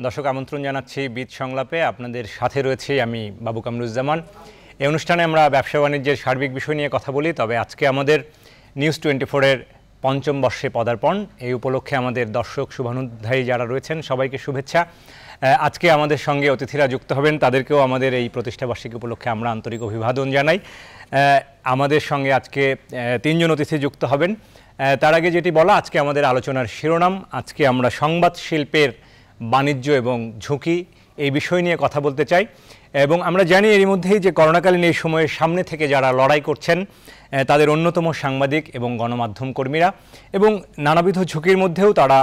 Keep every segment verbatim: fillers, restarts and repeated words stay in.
দর্শক আমন্ত্রণ জানাচ্ছি বিদ সংলাপে। আপনাদের সাথে রয়েছে আমি বাবু কামরুজ্জামান। এই অনুষ্ঠানে আমরা ব্যবসা বাণিজ্যের সার্বিক বিষয় নিয়ে কথা বলি। তবে আজকে আমাদের নিউজ টোয়েন্টি ফোরের পঞ্চম বর্ষে পদার্পণ। এই উপলক্ষে আমাদের দর্শক শুভানুধ্যায়ী যারা রয়েছেন সবাইকে শুভেচ্ছা। আজকে আমাদের সঙ্গে অতিথিরা যুক্ত হবেন, তাদেরকেও আমাদের এই প্রতিষ্ঠাবার্ষিকী উপলক্ষে আমরা আন্তরিক অভিবাদন জানাই। আমাদের সঙ্গে আজকে তিনজন অতিথি যুক্ত হবেন। তার আগে যেটি বলা, আজকে আমাদের আলোচনার শিরোনাম, আজকে আমরা সংবাদ শিল্পের বাণিজ্য এবং ঝুঁকি এই বিষয় নিয়ে কথা বলতে চাই। এবং আমরা জানি এর মধ্যেই যে করোনাকালীন এই সময়ে সামনে থেকে যারা লড়াই করছেন তাদের অন্যতম সাংবাদিক এবং গণমাধ্যম কর্মীরা, এবং নানাবিধ ঝুঁকির মধ্যেও তারা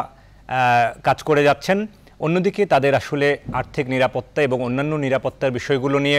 কাজ করে যাচ্ছেন। অন্যদিকে তাদের আসলে আর্থিক নিরাপত্তা এবং অন্যান্য নিরাপত্তার বিষয়গুলো নিয়ে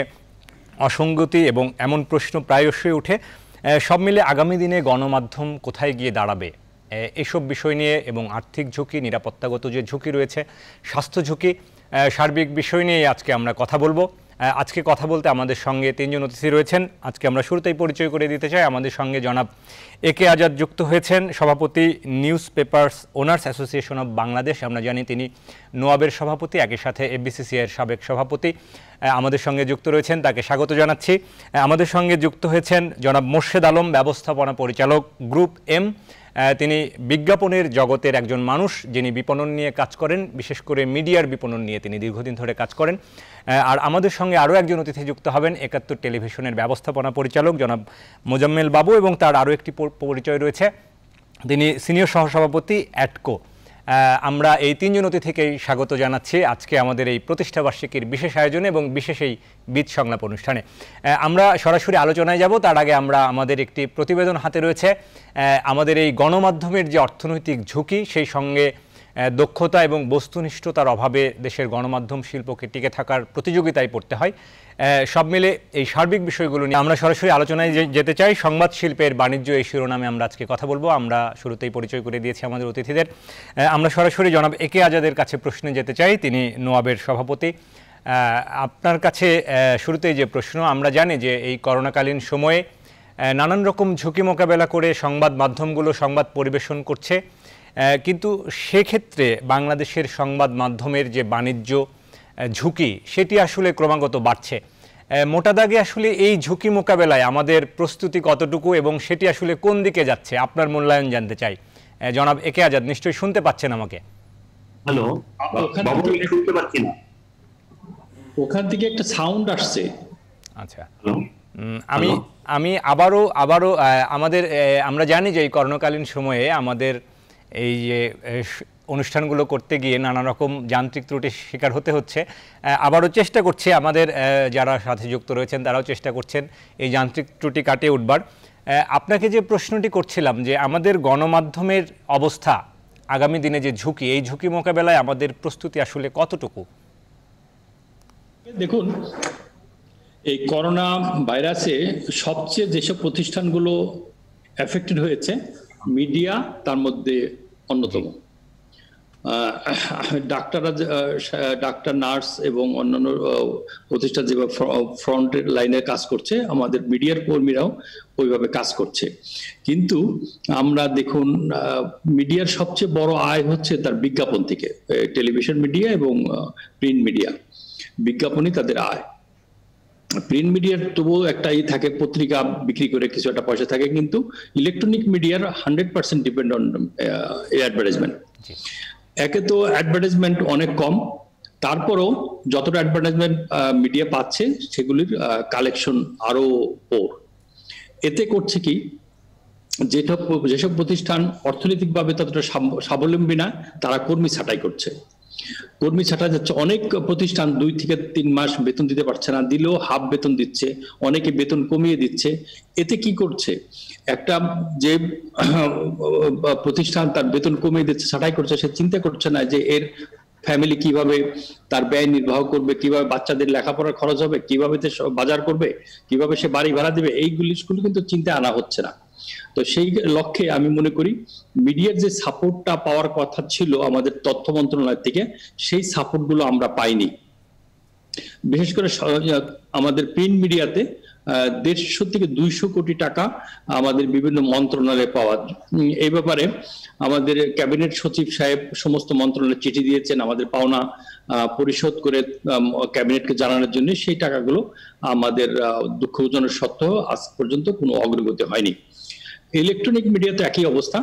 অসঙ্গতি এবং এমন প্রশ্ন প্রায়শই ওঠে। সব মিলে আগামী দিনে গণমাধ্যম কোথায় গিয়ে দাঁড়াবে, এসব বিষয় নিয়ে এবং আর্থিক ঝুঁকি, নিরাপত্তাগত যে ঝুঁকি রয়েছে, স্বাস্থ্য ঝুঁকি, সার্বিক বিষয় নিয়ে আজকে আমরা কথা বলবো। আজকে কথা বলতে আমাদের সঙ্গে তিনজন অতিথি রয়েছেন। আজকে আমরা শুরুতেই পরিচয় করে দিতে চাই। আমাদের সঙ্গে জনাব এ কে আজাদ যুক্ত হয়েছেন, সভাপতি news papers owners association of Bangladesh. আমরা জানি তিনি নোয়াবের সভাপতি, একই সাথে এফবিসিসিআইয়ের সাবেক সভাপতি। আমাদের সঙ্গে যুক্ত রয়েছেন, তাকে স্বাগত জানাচ্ছি। আমাদের সঙ্গে যুক্ত হয়েছেন জনাব মোর্শেদ আলম, ব্যবস্থাপনা পরিচালক, গ্রুপ এম। তিনি বিজ্ঞাপনের জগতের একজন মানুষ, যিনি বিপণন নিয়ে কাজ করেন, বিশেষ করে মিডিয়ার বিপণন নিয়ে তিনি দীর্ঘদিন ধরে কাজ করেন। আর আমাদের সঙ্গে আরও একজন অতিথি যুক্ত হবেন, একাত্তর টেলিভিশনের ব্যবস্থাপনা পরিচালক জনাব মোজাম্মেল বাবু, এবং তার আরও একটি পরিচয় রয়েছে, তিনি সিনিয়র সহসভাপতি অ্যাটকো। আমরা এই তিনজন অতিথিকেই স্বাগত জানাচ্ছি আজকে আমাদের এই প্রতিষ্ঠাবার্ষিকীর বিশেষ আয়োজনে এবং বিশেষ এই বিদ সংলাপ অনুষ্ঠানে। আমরা সরাসরি আলোচনায় যাব, তার আগে আমরা আমাদের একটি প্রতিবেদন হাতে রয়েছে। আমাদের এই গণমাধ্যমের যে অর্থনৈতিক ঝুঁকি, সেই সঙ্গে দক্ষতা এবং বস্তুনিষ্ঠতার অভাবে দেশের গণমাধ্যম শিল্পকে টিকে থাকার প্রতিযোগিতায় পড়তে হয়। সব মিলে এই সার্বিক বিষয়গুলো নিয়ে আমরা সরাসরি আলোচনায় যেতে চাই। সংবাদ শিল্পের বাণিজ্য এই শিরোনামে আমরা আজকে কথা বলবো। আমরা শুরুতেই পরিচয় করে দিয়েছি আমাদের অতিথিদের। আমরা সরাসরি জনাব এ কে আজাদের কাছে প্রশ্নে যেতে চাই, তিনি নোয়াবের সভাপতি। আপনার কাছে শুরুতেই যে প্রশ্ন, আমরা জানি যে এই করোনাকালীন সময়ে নানান রকম ঝুঁকি মোকাবেলা করে সংবাদ মাধ্যমগুলো সংবাদ পরিবেশন করছে, কিন্তু সেক্ষেত্রে বাংলাদেশের সংবাদ মাধ্যমের যে বাণিজ্য ঝুঁকি, সেটি আসলে ক্রমাগত বাড়ছে। মোটা দাগে আসলে এই ঝুঁকি মোকাবেলায় আমাদের প্রস্তুতি কতটুকু এবং সেটি আসলে কোন দিকে যাচ্ছে, আপনার মূল্যায়ন জানতে চাই। জনাব এ কে আজাদ, নিশ্চয়ই শুনতে পাচ্ছেন আমাকে? হ্যালো, শুনতে পাচ্ছি না, ওখান থেকে একটা সাউন্ড আসছে। আচ্ছা, আমি আমি আবারও আবারও আমাদের আমরা জানি যে এই করোনাকালীন সময়ে আমাদের এই যে অনুষ্ঠানগুলো করতে গিয়ে নানা রকম যান্ত্রিক ত্রুটির শিকার হতে হচ্ছে। আবারও চেষ্টা করছি, আমাদের যারা সাথে যুক্ত রয়েছেন তারাও চেষ্টা করছেন এই যান্ত্রিক ত্রুটি কাটিয়ে উঠবার। আপনাকে যে প্রশ্নটি করছিলাম যে আমাদের গণমাধ্যমের অবস্থা, আগামী দিনে যে ঝুঁকি, এই ঝুঁকি মোকাবেলায় আমাদের প্রস্তুতি আসলে কতটুকু? দেখুন, এই করোনা ভাইরাসে সবচেয়ে যেসব প্রতিষ্ঠানগুলো এফেক্টেড হয়েছে, মিডিয়া তার মধ্যে অন্যতম। ডাক্তাররা, ডাক্তার, নার্স এবং অন্যান্য প্রতিষ্ঠান যেভাবে ফ্রন্টের লাইনে কাজ করছে, আমাদের মিডিয়ার কর্মীরাও ওইভাবে কাজ করছে। কিন্তু আমরা দেখুন, মিডিয়ার সবচেয়ে বড় আয় হচ্ছে তার বিজ্ঞাপন থেকে। টেলিভিশন মিডিয়া এবং প্রিন্ট মিডিয়া, বিজ্ঞাপনই তাদের আয়। প্রিন্ট মিডিয়ার তবুও একটা ই থাকে, পত্রিকা বিক্রি করে কিছু একটা পয়সা থাকে, কিন্তু ইলেকট্রনিক মিডিয়ার hundred percent depend on advertisement. একে তো অ্যাডভার্টাইজমেন্ট অনেক কম, তারপরও যতটা অ্যাডভার্টাইজমেন্ট মিডিয়া পাচ্ছে সেগুলির কালেকশন আরো পোর। এতে করছে কি, যেটা যেসব প্রতিষ্ঠান অর্থনৈতিকভাবে ততটা স্বাবলম্বী না, তারা কর্মী ছাঁটাই করছে। কর্মী ছাঁটা যাচ্ছে, অনেক প্রতিষ্ঠান দুই থেকে তিন মাস বেতন দিতে পারছে না, দিলেও হাফ বেতন দিচ্ছে, অনেকে বেতন কমিয়ে দিচ্ছে। এতে কি করছে, একটা যে প্রতিষ্ঠান তার বেতন কমিয়ে দিচ্ছে, ছাঁটাই করছে, সে চিন্তা করছে না যে এর ফ্যামিলি কিভাবে তার ব্যয় নির্বাহ করবে, কিভাবে বাচ্চাদের লেখাপড়ার খরচ হবে, কিভাবে বাজার করবে, কিভাবে সে বাড়ি ভাড়া দেবে, এইগুলি কিন্তু চিন্তা আনা হচ্ছে না। তো সেই লক্ষ্যে আমি মনে করি মিডিয়ার যে সাপোর্টটা পাওয়ার কথা ছিল আমাদের তথ্য মন্ত্রণালয় থেকে, সেই সাপোর্ট গুলো আমরা পাইনি। বিশেষ করে আমাদের প্রিন্ট মিডিয়াতে দেড়শো থেকে দুইশো কোটি টাকা আমাদের বিভিন্ন মন্ত্রণালয়ে পাওয়া। এই ব্যাপারে আমাদের ক্যাবিনেট সচিব সাহেব সমস্ত মন্ত্রণালয়ে চিঠি দিয়েছেন আমাদের পাওনা পরিশোধ করে ক্যাবিনেটকে জানানোর জন্য। সেই টাকাগুলো আমাদের দুঃখজনক সত্ত্বেও আজ পর্যন্ত কোনো অগ্রগতি হয়নি। ইলেকট্রনিক মিডিয়াতে একই অবস্থা,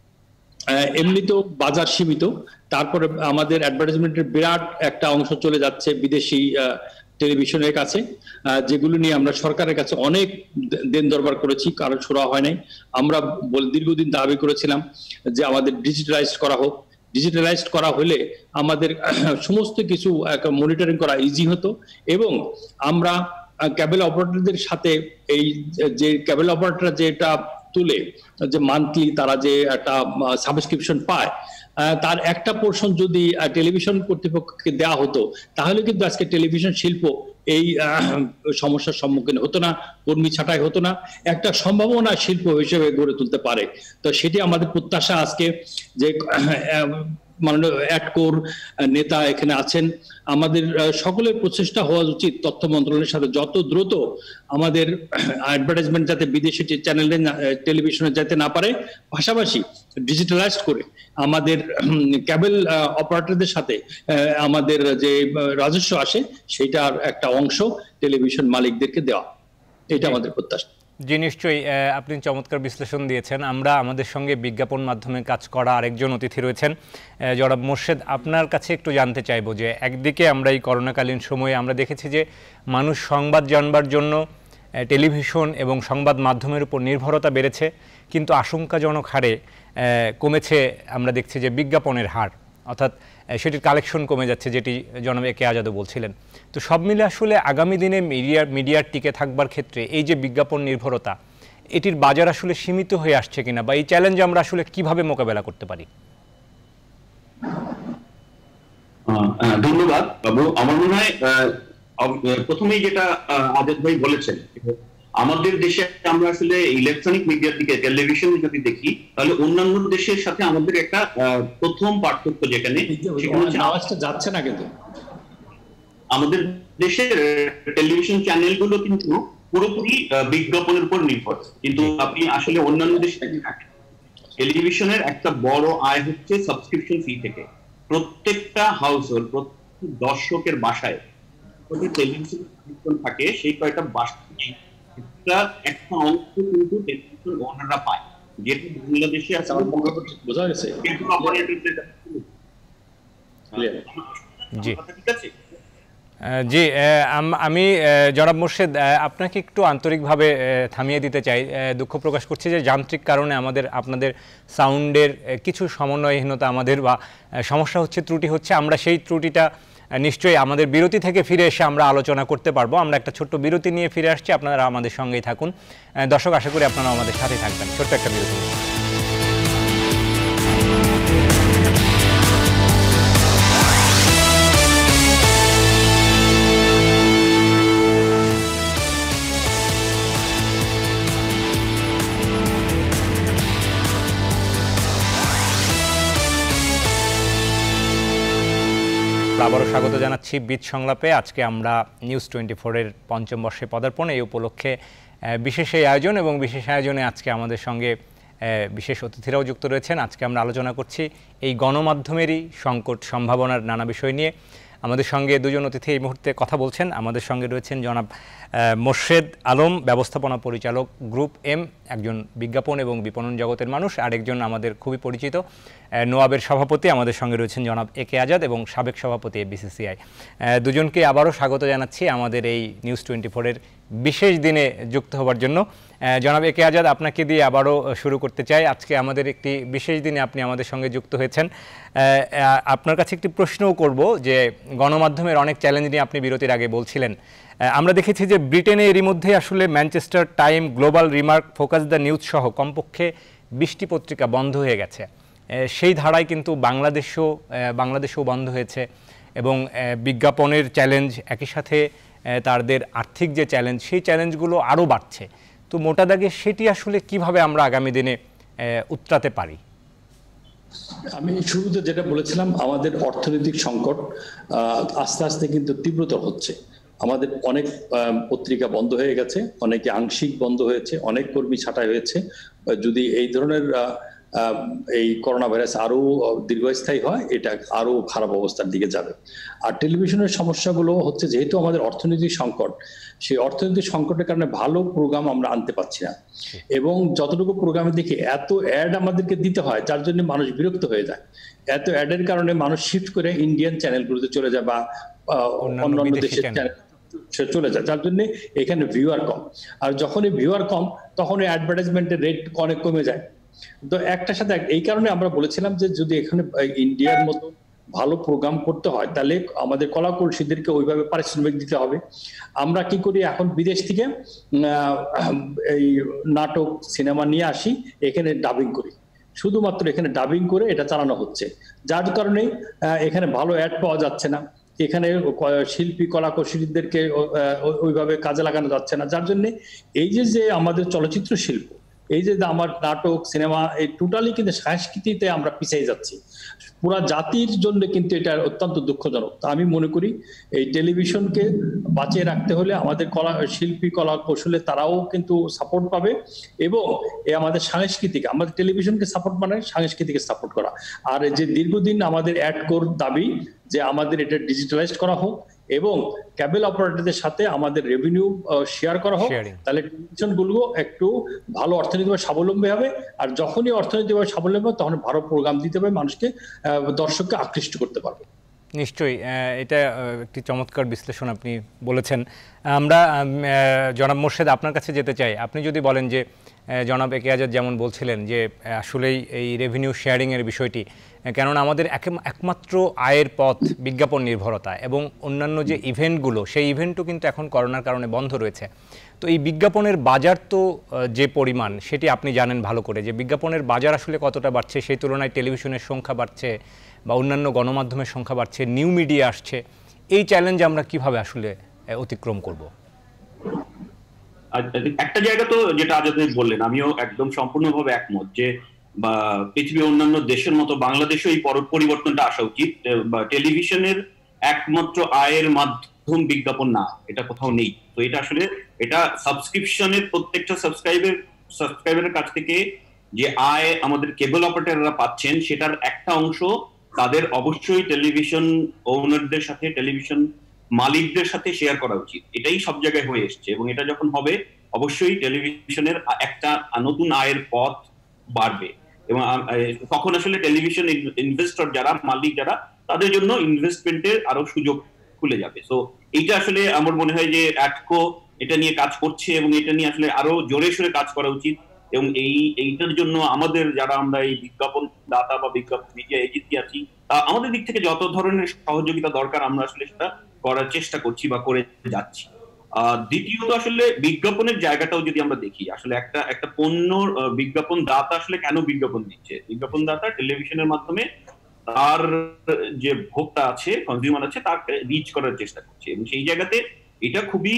এমনিতেও বাজার সীমিত, তারপরে আমাদের অ্যাডভার্টাইজমেন্টের বিরাট একটা অংশ চলে যাচ্ছে বিদেশি টেলিভিশনের কাছে, যেগুলো নিয়ে আমরা সরকারের কাছে অনেক দেন দরবার করেছি, কারণ শোনা হয় নাই। আমরা দীর্ঘদিন দাবি করেছিলাম যে আমাদের ডিজিটালাইজ করা হোক। ডিজিটালাইজ করা হলে আমাদের সমস্ত কিছু মনিটরিং করা ইজি হতো, এবং আমরা ক্যাবেল অপারেটরদের সাথে এই যে ক্যাবেল অপারেটর যেটা তুলে যে মান্থলি তারা যে একটা সাবস্ক্রিপশন পায়, তার একটা পোর্শন যদি টেলিভিশন কর্তৃপক্ষকে দেওয়া হতো, তাহলে কিন্তু আজকে টেলিভিশন শিল্প এই সমস্যার সম্মুখীন হতো না, কর্মী ছাঁটাই হতো না, একটা সম্ভাবনা শিল্প হিসেবে গড়ে তুলতে পারে। তো সেটি আমাদের প্রত্যাশা আজকে যে মাননীয় অ্যাডকোর নেতা এখানে আছেন, আমাদের সকলের প্রচেষ্টা হওয়া উচিত তথ্য মন্ত্রণালয়ের সাথে যত দ্রুত আমাদের অ্যাডভার্টাইজমেন্ট যাতে বিদেশি চ্যানেলে টেলিভিশনে যেতে না পারে, পাশাপাশি ডিজিটালাইজ করে আমাদের ক্যাবেল অপারেটরদের সাথে আমাদের যে রাজস্ব আসে সেটার একটা অংশ টেলিভিশন মালিকদেরকে দেওয়া, এটা আমাদের প্রত্যাশা। জি নিশ্চয়ই, আপনি চমৎকার বিশ্লেষণ দিয়েছেন। আমরা আমাদের সঙ্গে বিজ্ঞাপন মাধ্যমে কাজ করা আরেকজন অতিথি রয়েছেন জনাব মোর্শেদ, আপনার কাছে একটু জানতে চাইবো যে একদিকে আমরা এই করোনাকালীন সময়ে আমরা দেখেছি যে মানুষ সংবাদ জানবার জন্য টেলিভিশন এবং সংবাদ মাধ্যমের উপর নির্ভরতা বেড়েছে, কিন্তু আশঙ্কাজনক হারে কমেছে আমরা দেখছি যে বিজ্ঞাপনের হার, অর্থাৎ সেটির কালেকশন কমে যাচ্ছে, যেটি জনাব এ কে আজাদও বলছিলেন। তো সব মিলে আসলে আগামী দিনে মিডিয়া মিডিয়ার টিকে থাকবার ক্ষেত্রে এই যে বিজ্ঞাপন নির্ভরতা, এটির বাজার আসলে সীমিত হয়ে আসছে কিনা, বা এই চ্যালেঞ্জ আমরা আসলে কিভাবে মোকাবেলা করতে পারি? ধন্যবাদ বাবু। আমার মনে হয় প্রথমেই যেটা আজাদ ভাই বলেছেন, আমাদের দেশে আমরা আসলে ইলেকট্রনিক মিডিয়ার দিকে টেলিভিশন যদি দেখি, তাহলে অন্যান্য দেশের সাথে আমাদের একটা প্রথম পার্থক্য যেখানে আওয়াজটা যাচ্ছে না, কিন্তু আমাদের দেশের টেলিভিশন চ্যানেলগুলো কিন্তু পুরোপুরি বিজ্ঞাপনের উপর নির্ভর, কিন্তু আপনি আসলে অন্যান্য দেশে থাকেন, টেলিভিশনের একটা বড় আয় হচ্ছে সাবস্ক্রিপশন ফি থেকে। প্রত্যেকটা হাউস হোল্ড, প্রত্যেক দর্শকের বাসায় টেলিভিশন থাকে, সেই কয়টা বাসা একটা অংশ কিন্তু টেলিভিশন ওনাররা পায়, যেটা বাংলাদেশে বোঝা গেছে। জি জি, আমি জনাব মোর্শেদ আপনাকে একটু আন্তরিকভাবে থামিয়ে দিতে চাই। দুঃখ প্রকাশ করছি যে যান্ত্রিক কারণে আমাদের আপনাদের সাউন্ডের কিছু সমন্বয়হীনতা আমাদের বা সমস্যা হচ্ছে, ত্রুটি হচ্ছে। আমরা সেই ত্রুটিটা নিশ্চয়ই আমাদের বিরতি থেকে ফিরে এসে আমরা আলোচনা করতে পারবো। আমরা একটা ছোট্ট বিরতি নিয়ে ফিরে আসছি, আপনারা আমাদের সঙ্গেই থাকুন। দর্শক, আশা করি আপনারা আমাদের সাথে থাকবেন। ছোট্ট একটা বিরতি। আবারও স্বাগত জানাচ্ছি বিচ সংলাপে। আজকে আমরা নিউজ টোয়েন্টি ফোরের পঞ্চম বর্ষে পদার্পণ, এই উপলক্ষে বিশেষ এই আয়োজন, এবং বিশেষ আয়োজনে আজকে আমাদের সঙ্গে বিশেষ অতিথিরাও যুক্ত রয়েছেন। আজকে আমরা আলোচনা করছি এই গণমাধ্যমেরই সংকট সম্ভাবনার নানা বিষয় নিয়ে। আমাদের সঙ্গে দুজন অতিথি এই মুহূর্তে কথা বলছেন। আমাদের সঙ্গে রয়েছেন জনাব মোর্শেদ আলম, ব্যবস্থাপনা পরিচালক, গ্রুপ এম, একজন বিজ্ঞাপন এবং বিপণন জগতের মানুষ। আরেকজন আমাদের খুবই পরিচিত নোয়াবের সভাপতি, আমাদের সঙ্গে রয়েছেন জনাব এ কে আজাদ এবং সাবেক সভাপতি বি সি সি আই। দুজনকে আবারও স্বাগত জানাচ্ছি আমাদের এই নিউজ টোয়েন্টি ফোরের বিশেষ দিনে যুক্ত হবার জন্য। জনাব এ কে আজাদ, আপনাকে দিয়ে আবারও শুরু করতে চাই। আজকে আমাদের একটি বিশেষ দিনে আপনি আমাদের সঙ্গে যুক্ত হয়েছেন। আপনার কাছে একটি প্রশ্নও করব যে গণমাধ্যমের অনেক চ্যালেঞ্জ নিয়ে আপনি বিরতির আগে বলছিলেন। আমরা দেখেছি যে ব্রিটেনে এরই মধ্যে আসলে Manchester time, global remark, focus the news সহ কমপক্ষে বিশটি পত্রিকা বন্ধ হয়ে গেছে। সেই ধারায় কিন্তু বাংলাদেশও বাংলাদেশেও বন্ধ হয়েছে, এবং বিজ্ঞাপনের চ্যালেঞ্জ, একই সাথে তাদের আর্থিক যে চ্যালেঞ্জ, সেই চ্যালেঞ্জগুলো আরও বাড়ছে। তো মোটা দাগে সেটি আসলে কিভাবে আমরা আগামী দিনে উতরাতে পারি? আমি শুরুতে যেটা বলেছিলাম, আমাদের অর্থনৈতিক সংকট আস্তে আস্তে কিন্তু তীব্রতর হচ্ছে। আমাদের অনেক পত্রিকা বন্ধ হয়ে গেছে, অনেকে আংশিক বন্ধ হয়েছে, অনেক কর্মী ছাঁটাই হয়েছে। যদি এই ধরনের এই করোনা ভাইরাস আরো দীর্ঘস্থায়ী হয়, এটা আরো খারাপ অবস্থার দিকে যাবে। আর টেলিভিশনের সমস্যাগুলো হচ্ছে, যেহেতু আমাদের অর্থনৈতিক সংকট, সেই অর্থনৈতিক সংকটের কারণে ভালো প্রোগ্রাম আমরা আনতে পারছি না, এবং যতটুকু প্রোগ্রামে দেখি এত অ্যাড আমাদেরকে দিতে হয়, যার জন্য মানুষ বিরক্ত হয়ে যায়। এত অ্যাডের কারণে মানুষ শিফট করে ইন্ডিয়ান চ্যানেলগুলোতে চলে যায় বা অন্যান্য দেশের চ্যানেল চলে যায়, যার জন্য এখানে ভিউয়ার কম। আর যখনই ভিউয়ার কম, তখন অ্যাডভার্টাইজমেন্টের রেট অনেক কমে যায়। তো একটার সাথে এই কারণে আমরা বলেছিলাম যে যদি এখানে ইন্ডিয়ার মতো ভালো প্রোগ্রাম করতে হয়, তাহলে আমাদের কলাকুশলীদেরকে ওইভাবে পারিশ্রমিক দিতে হবে। আমরা কি করি, এখন বিদেশ থেকে এই নাটক সিনেমা নিয়ে আসি, এখানে ডাবিং করি, শুধুমাত্র এখানে ডাবিং করে এটা চালানো হচ্ছে, যার কারণে এখানে ভালো অ্যাড পাওয়া যাচ্ছে না, এখানে শিল্পী কলাকুশলীদেরকে ওইভাবে কাজে লাগানো যাচ্ছে না, যার জন্য এই যে যে আমাদের চলচ্চিত্র শিল্প, এই যে আমার নাটক সিনেমা, এই টোটালি কিন্তু সংস্কৃতিতে আমরা পিছিয়ে যাচ্ছি। পুরা জাতির জন্য কিন্তু এটা অত্যন্ত দুঃখজনক। তা আমি মনে করি এই টেলিভিশনকে বাঁচিয়ে রাখতে হলে আমাদের কলা শিল্পী কলা কৌশলে তারাও কিন্তু সাপোর্ট পাবে, এবং এই আমাদের সাংস্কৃতিক, আমাদের টেলিভিশনকে সাপোর্ট মানে সাংস্কৃতিকে সাপোর্ট করা। আর যে দীর্ঘদিন আমাদের অ্যাড কোর দাবি যে আমাদের এটা ডিজিটালাইজড করা হোক এবং ক্যাবেল অপারেটরদের সাথে আমাদের রেভিনিউ শেয়ার করা হোক, তাহলে টেলিভিশন গুলো একটু ভালো অর্থনৈতিকভাবে স্বাবলম্বী হবে। আর যখনই অর্থনৈতিকভাবে স্বাবলম্বী হবে, তখন ভালো প্রোগ্রাম দিতে পারবে, মানুষকে দর্শককে আকৃষ্ট করতে পারবে। নিশ্চয়ই, এটা একটি চমৎকার বিশ্লেষণ আপনি বলেছেন। আমরা জনাব মোর্শেদ আপনার কাছে যেতে চাই। আপনি যদি বলেন যে জনাব একে আজাদ যেমন বলছিলেন যে আসলেই এই রেভিনিউ শেয়ারিংয়ের বিষয়টি, কেননা আমাদের একমাত্র আয়ের পথ বিজ্ঞাপন নির্ভরতা, এবং অন্যান্য যে ইভেন্টগুলো, সেই ইভেন্টও কিন্তু এখন করোনার কারণে বন্ধ রয়েছে। তো এই বিজ্ঞাপনের বাজার তো যে পরিমাণ, সেটি আপনি জানেন ভালো করে, যে বিজ্ঞাপনের বাজার আসলে কতটা বাড়ছে, সেই তুলনায় টেলিভিশনের সংখ্যা বাড়ছে বা অন্যান্য গণমাধ্যমের সংখ্যা বাড়ছে, নিউ মিডিয়া আসছে। এই চ্যালেঞ্জ আমরা কিভাবে আসলে অতিক্রম করব? একটা জায়গা তো যেটা আজাদ বললেন, আমিও একদম সম্পূর্ণভাবে একমত যে বা পৃথিবীর অন্যান্য দেশের মতো বাংলাদেশেও এই পরিবর্তনটা আসা উচিত। বা টেলিভিশনের একমাত্র আয়ের মাধ্যম বিজ্ঞাপন না, এটা কোথাও নেই। তো এটা আসলে এটা সাবস্ক্রিপশনের প্রত্যেকটা সাবস্ক্রাইবার সাবস্ক্রাইবারের কাছ থেকে যে আয় আমাদের কেবল অপারেটররা পাচ্ছেন, সেটার একটা অংশ তাদের অবশ্যই টেলিভিশন ওনারদের সাথে, টেলিভিশন মালিকদের সাথে শেয়ার করা উচিত। এটাই সব জায়গায় হয়ে এসছে, এবং এটা যখন হবে অবশ্যই টেলিভিশনের একটা নতুন আয়ের পথ বাড়বে, এবং তখন আসলে টেলিভিশন ইনভেস্টর যারা, মালিক যারা, তাদের জন্য ইনভেস্টমেন্টের আরো সুযোগ খুলে যাবে। সো এইটা আসলে আমার মনে হয় যে অ্যাটকো এটা নিয়ে কাজ করছে, এবং এটা নিয়ে আসলে আরো জোরে সোরে কাজ করা উচিত। এবং এই এইটার জন্য আমাদের যারা আমরা এই বিজ্ঞাপন দাতা বা বিজ্ঞাপন মিডিয়া এজেন্সি আছি, আমাদের দিক থেকে যত ধরনের সহযোগিতা দরকার আমরা আসলে সেটা করার চেষ্টা করছি বা করে যাচ্ছি। আহ দ্বিতীয়ত আসলে বিজ্ঞাপনের জায়গাটাও যদি আমরা দেখি, আসলে একটা একটা পণ্য বিজ্ঞাপন দাতা আসলে কেন বিজ্ঞাপন দিচ্ছে? বিজ্ঞাপন দাতা টেলিভিশনের মাধ্যমে তার যে ভোক্তা আছে, কনজিউমার আছে, তাকে রিচ করার চেষ্টা করছে, এবং সেই জায়গাতে এটা খুবই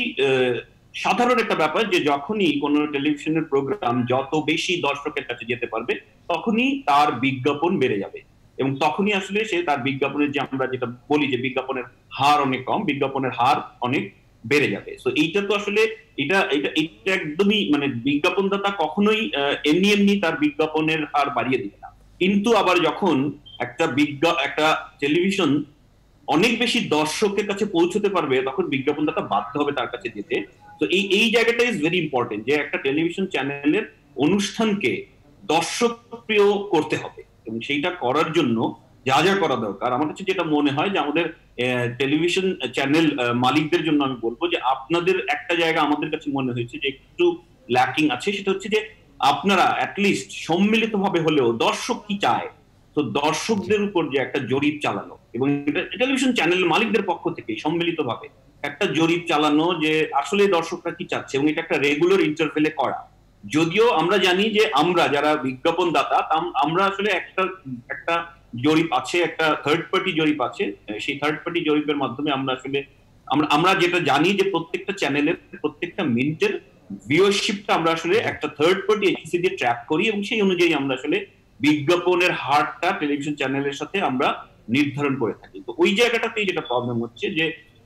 সাধারণ একটা ব্যাপার যে যখনই কোন টেলিভিশনের প্রোগ্রাম যত বেশি দর্শকের কাছে যেতে পারবে, তখনই তার বিজ্ঞাপন বেড়ে যাবে, এবং তখনই আসলে সে তার বিজ্ঞাপনের যে আমরা যেটা বলি যে বিজ্ঞাপনের হার অনেক কম, বিজ্ঞাপনের হার অনেক বেড়ে যাবে। তো এইটা তো আসলে এটা এটা এটা একদমই মানে বিজ্ঞাপনদাতা কখনোই এমনি এমনি তার বিজ্ঞাপনের হার বাড়িয়ে দিবে না। কিন্তু আবার যখন একটা বিজ্ঞা একটা টেলিভিশন অনেক বেশি দর্শকের কাছে পৌঁছতে পারবে, তখন বিজ্ঞাপনদাতা বাধ্য হবে তার কাছে যেতে। তো এই এই জায়গাটা ইজ ভেরি ইম্পর্টেন্ট যে একটা টেলিভিশন চ্যানেলের অনুষ্ঠানকে দর্শক প্রিয় করতে হবে, এবং সেইটা করার জন্য যা যা করা দরকার, আমার কাছে যেটা মনে হয় যে আমাদের টেলিভিশন চ্যানেল মালিকদের জন্য আমি বলবো যে আপনাদের একটা জায়গা আমাদের কাছে মনে হয়েছে যে একটু ল্যাকিং আছে, সেটা হচ্ছে যে আপনারা অ্যাটলিস্ট সম্মিলিতভাবে হলেও দর্শক কি চায়, তো দর্শকদের উপর যে একটা জরিপ চালানো, এবং টেলিভিশন চ্যানেল মালিকদের পক্ষ থেকে সম্মিলিতভাবে একটা জরিপ চালানো যে আসলে দর্শকরা কি চাচ্ছে, এবং এটা একটা রেগুলার ইন্টারভেলে করা। যদিও আমরা জানি যে আমরা যারা বিজ্ঞাপন দাতা, আমরা আসলে একটা একটা জরিপ আছে, একটা থার্ড পার্টি জরিপ আছে, সেই থার্ড পার্টি জরিপের মাধ্যমে আমরা আসলে আমরা আমরা যেটা জানি যে প্রত্যেকটা চ্যানেলের প্রত্যেকটা মিনিটের ভিউয়ারশিপটা আমরা আসলে একটা থার্ড পার্টি এজেন্সি দিয়ে ট্র্যাক করি, এবং সেই অনুযায়ী আমরা আসলে বিজ্ঞাপনের হারটা টেলিভিশন চ্যানেলের সাথে আমরা নির্ধারণ করে থাকি। তো ওই জায়গাটাতেই যেটা প্রবলেম হচ্ছে যে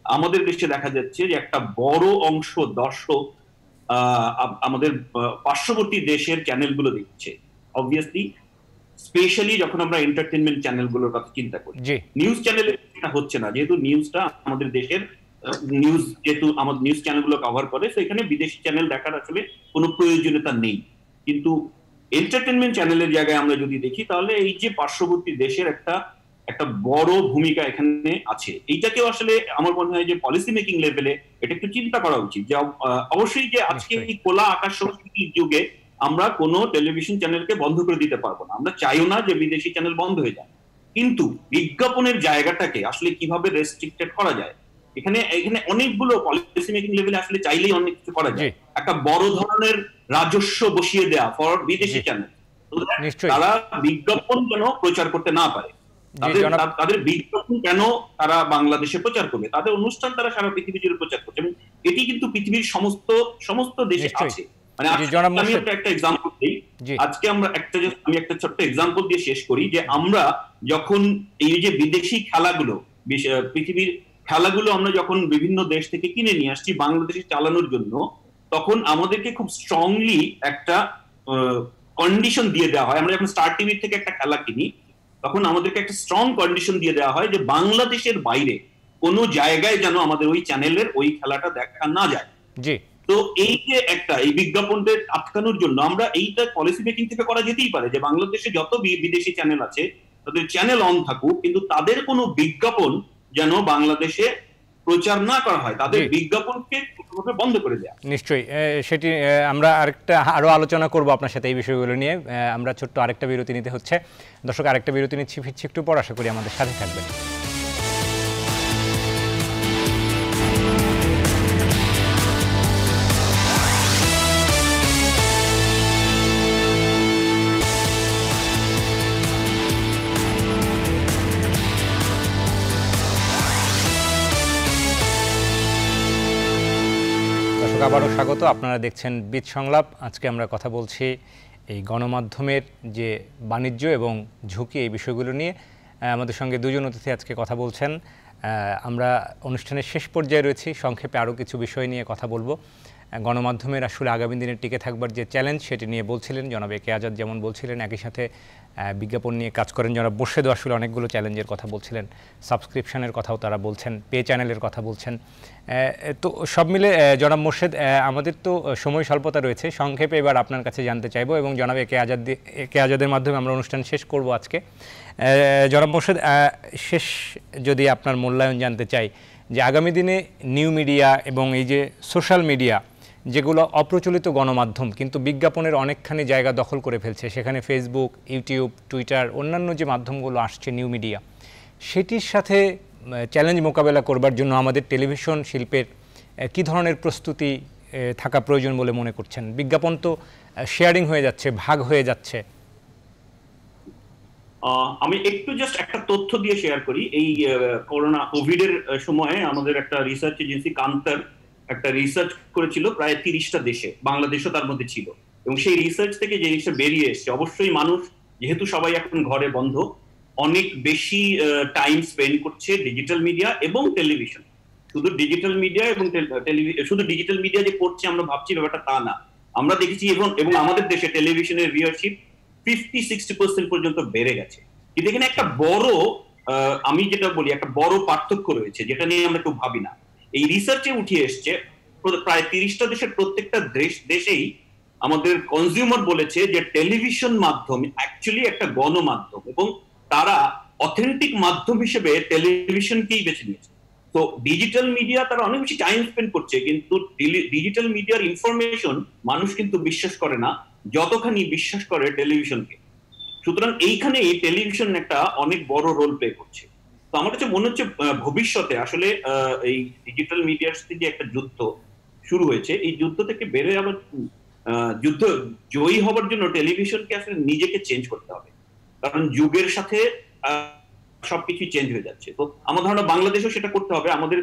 আমাদের দেশে দেখা যাচ্ছে যে একটা বড় অংশ দর্শক আমাদের পার্শ্ববর্তী দেশের চ্যানেলগুলো দেখছে। অবভিয়াসলি স্পেশালি যখন আমরা এন্টারটেইনমেন্ট চ্যানেলগুলোর কথা চিন্তা করি, নিউজ চ্যানেলে এটা হচ্ছে না, যেহেতু নিউজটা আমাদের দেশের নিউজ যেহেতু আমাদের নিউজ চ্যানেলগুলো কভার করে, সেখানে বিদেশি চ্যানেল দেখার আসলে কোনো প্রয়োজনীয়তা নেই। কিন্তু এন্টারটেইনমেন্ট চ্যানেলের জায়গায় আমরা যদি দেখি, তাহলে এই যে পার্শ্ববর্তী দেশের একটা একটা বড় ভূমিকা এখানে আছে। এইটাকেও আসলে আমার মনে হয় যে পলিসি মেকিং লেভেলে এটা একটু চিন্তা করা উচিত, যে অবশ্যই যে আজকে এই খোলা আকাশ সংস্কৃতির যুগে আমরা কোনো টেলিভিশন চ্যানেলকে বন্ধ করে দিতে পারবো না, আমরা চাইও না যে বিদেশি চ্যানেল বন্ধ হয়ে যায়, কিন্তু বিজ্ঞাপনের জায়গাটাকে আসলে কিভাবে রেস্ট্রিক্টেড করা যায়, এখানে এখানে অনেকগুলো পলিসি মেকিং লেভেলে আসলে চাইলেই অনেক কিছু করা যায়। একটা বড় ধরনের রাজস্ব বসিয়ে দেয়া ফর বিদেশি চ্যানেল, তারা বিজ্ঞাপন যেন প্রচার করতে না পারে, তাদের বিজ্ঞাপন কেন তারা বাংলাদেশে প্রচার করবে, তাদের অনুষ্ঠান তারা সারা পৃথিবী জুড়ে প্রচার করছে, এবং এটি কিন্তু পৃথিবীর সমস্ত সমস্ত দেশে আছে। মানে আমি একটা এক্সাম্পল দিই, আজকে আমরা একটা আমি একটা ছোট্ট এক্সাম্পল দিয়ে শেষ করি, যে আমরা যখন এই যে বিদেশি খেলাগুলো পৃথিবীর খেলাগুলো আমরা যখন বিভিন্ন দেশ থেকে কিনে নিয়ে আসছি বাংলাদেশে চালানোর জন্য, তখন আমাদেরকে খুব স্ট্রংলি একটা কন্ডিশন দিয়ে দেওয়া হয়। আমরা যখন স্টার টিভি থেকে একটা খেলা কিনি, তখন আমাদেরকে একটা স্ট্রং কন্ডিশন দিয়ে দেওয়া হয় যে বাংলাদেশের বাইরে কোনো জায়গায় যেন আমাদের ওই চ্যানেলের ওই খেলাটা দেখা না যায়। জি, তো এই যে একটা এই বিজ্ঞাপনদের আটকানোর জন্য আমরা এইটা পলিসি মেকিং থেকে করা যেতেই পারে, যে বাংলাদেশে যত বিদেশি চ্যানেল আছে তাদের চ্যানেল অন থাকুক, কিন্তু তাদের কোনো বিজ্ঞাপন যেন বাংলাদেশে প্রচার না করা হয়, তাদের বিজ্ঞাপনকে বন্ধ করে দেয়া। নিশ্চয়ই, সেটি আমরা আরেকটা আরো আলোচনা করব আপনার সাথে এই বিষয়গুলো নিয়ে। আমরা ছোট্ট আরেকটা বিরতি নিতে হচ্ছে। দর্শক, আরেকটা বিরতি নিচ্ছি, ফিরছি একটু পর, আশা করি আমাদের সাথে থাকবেন। আবারও স্বাগত, আপনারা দেখছেন বিচ সংলাপ। আজকে আমরা কথা বলছি এই গণমাধ্যমের যে বাণিজ্য এবং ঝুঁকি, এই বিষয়গুলো নিয়ে। আমাদের সঙ্গে দুজন অতিথি আজকে কথা বলছেন। আমরা অনুষ্ঠানের শেষ পর্যায়ে রয়েছি, সংক্ষেপে আরও কিছু বিষয় নিয়ে কথা বলবো। গণমাধ্যমের আসলে আগামী দিনে টিকে থাকবার যে চ্যালেঞ্জ, সেটি নিয়ে বলছিলেন জনাব এ কে আজাদ, যেমন বলছিলেন একই সাথে বিজ্ঞাপন নিয়ে কাজ করেন জনাব মোর্শেদও আসলে অনেকগুলো চ্যালেঞ্জের কথা বলছিলেন, সাবস্ক্রিপশনের কথাও তারা বলছেন, পে চ্যানেলের কথা বলছেন। তো সব মিলে জনাব মোর্শেদ, আমাদের তো সময় স্বল্পতা রয়েছে, সংক্ষেপে এবার আপনার কাছে জানতে চাইবো, এবং জনাব এ কে আজাদ এ কে আজাদের মাধ্যমে আমরা অনুষ্ঠান শেষ করব আজকে। জনাব মোর্শেদ, শেষ যদি আপনার মূল্যায়ন জানতে চাই, যে আগামী দিনে নিউ মিডিয়া এবং এই যে সোশ্যাল মিডিয়া, যেগুলো অপ্রচলিত গণমাধ্যম কিন্তু বিজ্ঞাপনের অনেকখানি জায়গা দখল করে ফেলছে, সেখানে ফেসবুক, ইউটিউব, টুইটার, অন্যান্য যে মাধ্যমগুলো আসছে নিউ মিডিয়া, সেটির সাথে চ্যালেঞ্জ মোকাবেলা করবার জন্য আমাদের টেলিভিশন শিল্পের কী ধরনের প্রস্তুতি থাকা প্রয়োজন বলে মনে করছেন? বিজ্ঞাপন তো শেয়ারিং হয়ে যাচ্ছে, ভাগ হয়ে যাচ্ছে। আমি একটু জাস্ট একটা তথ্য দিয়ে শেয়ার করি। এই করোনা কোভিডের সময়ে আমাদের একটা রিসার্চ এজেন্সি কান্তার একটা রিসার্চ করেছিল প্রায় তিরিশটা দেশে, বাংলাদেশও তার মধ্যে ছিল, এবং সেই রিসার্চ থেকে যে জিনিসটা বেরিয়ে এসছে, অবশ্যই মানুষ যেহেতু সবাই এখন ঘরে বন্ধ, অনেক বেশি টাইম স্পেন্ড করছে ডিজিটাল মিডিয়া এবং টেলিভিশন। শুধু ডিজিটাল মিডিয়া এবং টেলিভিশন, শুধু ডিজিটাল মিডিয়া যে করছে আমরা ভাবছি ব্যাপারটা তা না, আমরা দেখেছি এবং এবং আমাদের দেশে টেলিভিশনের ভিউয়ারশিপ ফিফটি সিক্সটি পার্সেন্ট পর্যন্ত বেড়ে গেছে। কিন্তু এখানে একটা বড় আমি যেটা বলি একটা বড় পার্থক্য রয়েছে, যেটা নিয়ে আমরা কেউ ভাবি না। এই রিসার্চে উঠে এসছে প্রায় তিরিশটা দেশের প্রত্যেকটা দেশ দেশেই আমাদের কনজিউমার বলেছে যে টেলিভিশন মাধ্যম অ্যাকচুয়ালি একটা গণমাধ্যম, এবং তারা অথেন্টিক মাধ্যম হিসেবে টেলিভিশনকেই বেছে নিয়েছে। তো ডিজিটাল মিডিয়া তারা অনেক বেশি টাইম স্পেন্ড করছে, কিন্তু ডিজিটাল মিডিয়ার ইনফরমেশন মানুষ কিন্তু বিশ্বাস করে না যতখানি বিশ্বাস করে টেলিভিশনকে। সুতরাং এইখানে টেলিভিশন একটা অনেক বড় রোল প্লে করছে। তো আমার কাছে মনে হচ্ছে ভবিষ্যতে আসলে এই ডিজিটাল মিডিয়ার সাথে যে একটা যুদ্ধ শুরু হয়েছে, এই যুদ্ধ থেকে বেরোয় আবার যুদ্ধ জয়ী হবার জন্য টেলিভিশনকে আসলে নিজেকে চেঞ্জ করতে হবে, কারণ যুগের সাথে সবকিছু চেঞ্জ হয়ে যাচ্ছে। তো আমার ধারণা বাংলাদেশেও সেটা করতে হবে। আমাদের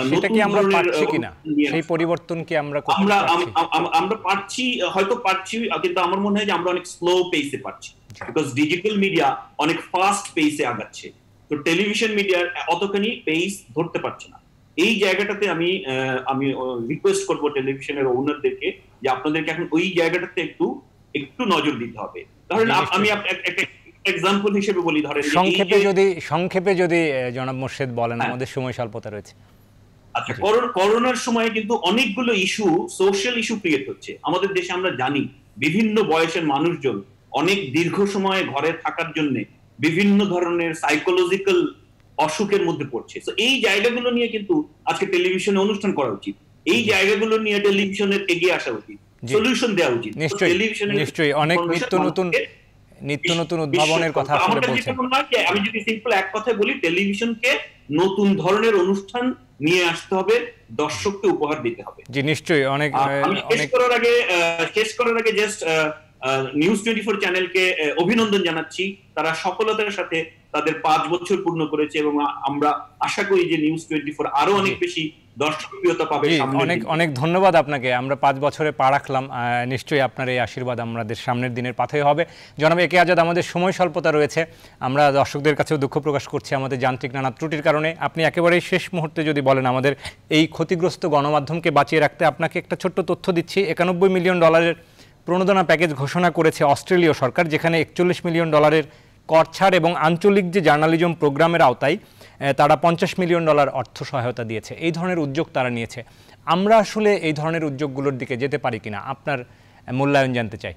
সেই পরিবর্তন কি আমরা আমরা আমরা পারছি, হয়তো পারছি, কিন্তু আমার মনে হয় যে আমরা অনেক স্লো পেসে পারছি, বিকজ ডিজিটাল মিডিয়া অনেক ফাস্ট পেসে আগাচ্ছে। তো টেলিভিশন মিডিয়ার অতখানি পেস ধরতে পারছে না। এই জায়গাটাতে আমি আমি রিকোয়েস্ট করবো টেলিভিশনের ওনারদেরকে যে আপনাদেরকে এখন ওই জায়গাটাতে একটু একটু নজর দিতে হবে। ধরেন আমি একটা এক্সাম্পল হিসেবে বলি, ধরেন সংক্ষেপে যদি সংক্ষেপে যদি জনাব মোর্শেদ বলেন, আমাদের সময় স্বল্পতা রয়েছে। আচ্ছা, করোনার সময় কিন্তু অনেকগুলো ইস্যু, সোশ্যাল ইস্যু ক্রিয়েট হচ্ছে আমাদের দেশে। আমরা জানি বিভিন্ন বয়সের মানুষজন অনেক দীর্ঘ সময় ঘরে থাকার জন্য বিভিন্ন ধরনের সাইকোলজিক্যাল অসুখের মধ্যে পড়ছে। তো এই জায়গাগুলো নিয়ে কিন্তু আজকে টেলিভিশনে অনুষ্ঠান করা উচিত, এই জায়গাগুলো নিয়ে টেলিভিশনের এগিয়ে আসা উচিত, সলিউশন দেওয়া উচিত। নিশ্চয়ই নিশ্চয়ই অনেক নিত্য নতুন নিত্য নতুন উদ্ভাবনের কথা আসলে বলছেন। আমি যদি সিম্পল এক কথায় বলি, টেলিভিশনকে নতুন ধরনের অনুষ্ঠান নিয়ে আসতে হবে, দর্শককে উপহার দিতে হবে। জি নিশ্চয়ই। অনেক আমি শেষ করার আগে শেষ করার আগে জাস্ট নিউজ টোয়েন্টি ফোর চ্যানেলকে অভিনন্দন জানাচ্ছি। তারা সফলতার সাথে তাদের পাঁচ বছর পূর্ণ করেছে এবং আমরা আশা করি যে নিউজ টোয়েন্টি ফোর আরো অনেক বেশি দর্শকপ্রিয়তা পাবে। অনেক অনেক ধন্যবাদ আপনাকে। আমরা পাঁচ বছরে পা রাখলাম, নিশ্চয়ই আপনার এই আশীর্বাদ আমাদের সামনের দিনের পাথেয় হবে। জনাব একে আজাদ, আমাদের সময় স্বল্পতা রয়েছে, আমরা দর্শকদের কাছেও দুঃখ প্রকাশ করছি আমাদের যান্ত্রিক নানা ত্রুটির কারণে। আপনি একেবারেই শেষ মুহূর্তে যদি বলেন আমাদের এই ক্ষতিগ্রস্ত গণমাধ্যমকে বাঁচিয়ে রাখতে। আপনাকে একটা ছোট্ট তথ্য দিচ্ছি, একানব্বই মিলিয়ন ডলারের প্রণোদনা প্যাকেজ ঘোষণা করেছে অস্ট্রেলীয় সরকার, যেখানে একচল্লিশ মিলিয়ন ডলারের কর ছাড় এবং আঞ্চলিক যে জার্নালিজম প্রোগ্রামের আওতায় তারা পঞ্চাশ মিলিয়ন ডলার অর্থ সহায়তা দিয়েছে। এই ধরনের উদ্যোগ তারা নিয়েছে। আমরা আসলে এই ধরনের উদ্যোগগুলোর দিকে যেতে পারি কিনা, আপনার মূল্যায়ন জানতে চাই।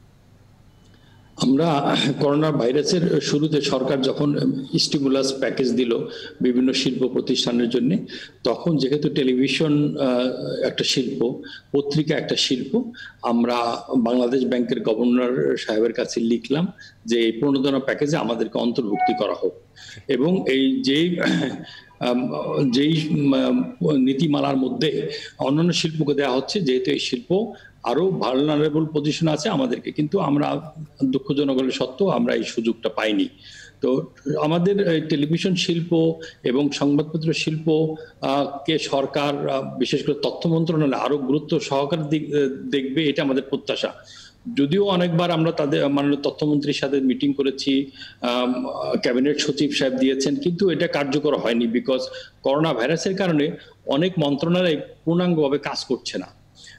আমরা করোনা ভাইরাসের শুরুতে সরকার যখন স্টিমুলাস প্যাকেজ দিল বিভিন্ন শিল্প প্রতিষ্ঠানের জন্য, তখন যেহেতু টেলিভিশন একটা শিল্প, পত্রিকা একটা শিল্প, আমরা বাংলাদেশ ব্যাংকের গভর্নর সাহেবের কাছে লিখলাম যে এই প্রণোদনা প্যাকেজে আমাদেরকে অন্তর্ভুক্তি করা হোক এবং এই যেই যেই নীতিমালার মধ্যে অন্যান্য শিল্পকে দেওয়া হচ্ছে, যেহেতু এই শিল্প আরো ভালনারেবল পজিশন আছে আমাদেরকে, কিন্তু আমরা দুঃখজনক হলে সত্ত্বেও আমরা এই সুযোগটা পাইনি। তো আমাদের টেলিভিশন শিল্প এবং সংবাদপত্র শিল্প কে সরকার বিশেষ করে তথ্য মন্ত্রণালয় আরো গুরুত্ব সহকারে দেখবে, এটা আমাদের প্রত্যাশা। যদিও অনেকবার আমরা তাদের মাননীয় তথ্যমন্ত্রীর সাথে মিটিং করেছি, ক্যাবিনেট সচিব সাহেব দিয়েছেন, কিন্তু এটা কার্যকর হয়নি। বিকজ করোনা ভাইরাসের কারণে অনেক মন্ত্রণালয় পূর্ণাঙ্গভাবে কাজ করছে না,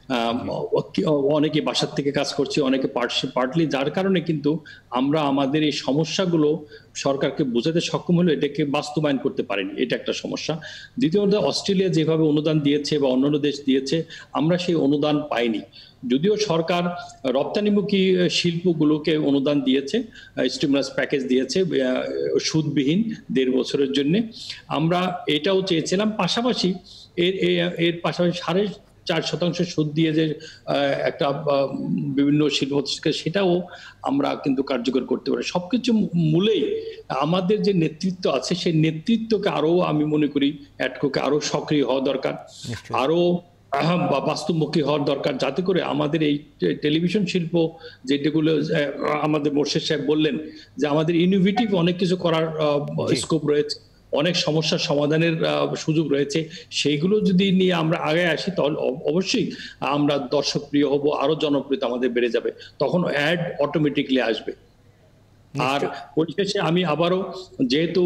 অনেকে বাসার থেকে কাজ করছে, অনেকে পার্টলি, যার কারণে কিন্তু আমরা আমাদের এই সমস্যাগুলো সরকারকে বোঝাতে সক্ষম হলো, এটাকে বাস্তবায়ন করতে পারিনি, এটা একটা সমস্যা। দ্বিতীয়ত অস্ট্রেলিয়া যেভাবে অনুদান দিয়েছে বা অন্যান্য দেশ দিয়েছে, আমরা সেই অনুদান পাইনি। যদিও সরকার রপ্তানিমুখী শিল্পগুলোকে অনুদান দিয়েছে, স্টিমুলাস প্যাকেজ দিয়েছে সুদবিহীন দেড় বছরের জন্য, আমরা এটাও চেয়েছিলাম। পাশাপাশি এর এর পাশাপাশি সাড়ে চার শতাংশ সুদ দিয়ে যে একটা বিভিন্ন শিল্প, সেটাও আমরা কিন্তু কার্যকর করতে পারি। সবকিছু মূলেই আমাদের যে নেতৃত্ব আছে, সেই নেতৃত্বকে আরো আমি মনে করি অ্যাডকোকে আরো সক্রিয় হওয়া দরকার, আরো বাস্তবমুখী হওয়ার দরকার, যাতে করে আমাদের এই টেলিভিশন শিল্প যেগুলো আমাদের মোর্শেদ সাহেব বললেন যে আমাদের ইনোভেটিভ অনেক কিছু করার স্কোপ রয়েছে, অনেক সমস্যার সমাধানের সুযোগ রয়েছে, সেইগুলো যদি নিয়ে আমরা আগে আসি তাহলে অবশ্যই আমরা দর্শক প্রিয় হব, আরো জনপ্রিয়তা আমাদের বেড়ে যাবে, তখন অ্যাড অটোমেটিকলি আসবে। আর পরিশেষে আমি আবারও, যেহেতু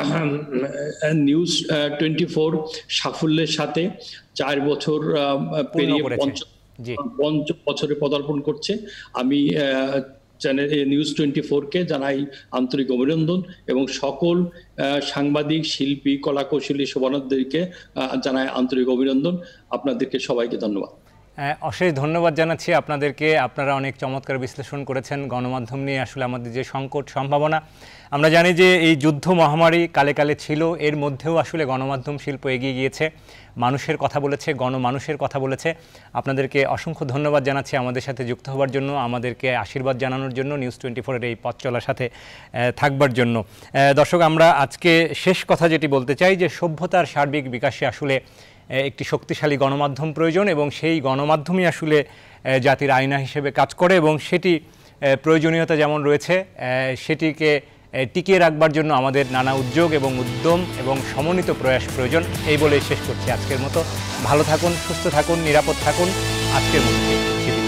নিউজ টোয়েন্টি ফোর সাফল্যের সাথে চার বছর পেরিয়ে পঞ্চম বছরে পদার্পণ করছে, আমি চ্যানেল নিউজ টোয়েন্টি ফোর কে জানাই আন্তরিক অভিনন্দন এবং সকল সাংবাদিক, শিল্পী, কলাকৌশলী শোভানদেরকে জানাই আন্তরিক অভিনন্দন। আপনাদেরকে সবাইকে ধন্যবাদ। অশেষ ধন্যবাদ জানাচ্ছি আপনাদেরকে। আপনারা অনেক চমৎকার বিশ্লেষণ করেছেন গণমাধ্যম নিয়ে আসলে আমাদের যে সংকট সম্ভাবনা। আমরা জানি যে এই যুদ্ধ মহামারী কালে কালে ছিল, এর মধ্যেও আসলে গণমাধ্যম শিল্প এগিয়ে গিয়েছে, মানুষের কথা বলেছে, গণমানুষের কথা বলেছে। আপনাদেরকে অসংখ্য ধন্যবাদ জানাচ্ছি আমাদের সাথে যুক্ত হওয়ার জন্য, আমাদেরকে আশীর্বাদ জানানোর জন্য, নিউজ টোয়েন্টি ফোরের এই পথ চলার সাথে থাকবার জন্য। দর্শক, আমরা আজকে শেষ কথা যেটি বলতে চাই যে সভ্যতার সার্বিক বিকাশে আসলে একটি শক্তিশালী গণমাধ্যম প্রয়োজন এবং সেই গণমাধ্যমই আসলে জাতির আয়না হিসেবে কাজ করে এবং সেটি প্রয়োজনীয়তা যেমন রয়েছে, সেটিকে টিকিয়ে রাখবার জন্য আমাদের নানা উদ্যোগ এবং উদ্যম এবং সমন্বিত প্রয়াস প্রয়োজন। এই বলেই শেষ করছি আজকের মতো। ভালো থাকুন, সুস্থ থাকুন, নিরাপদ থাকুন। আজকের মতো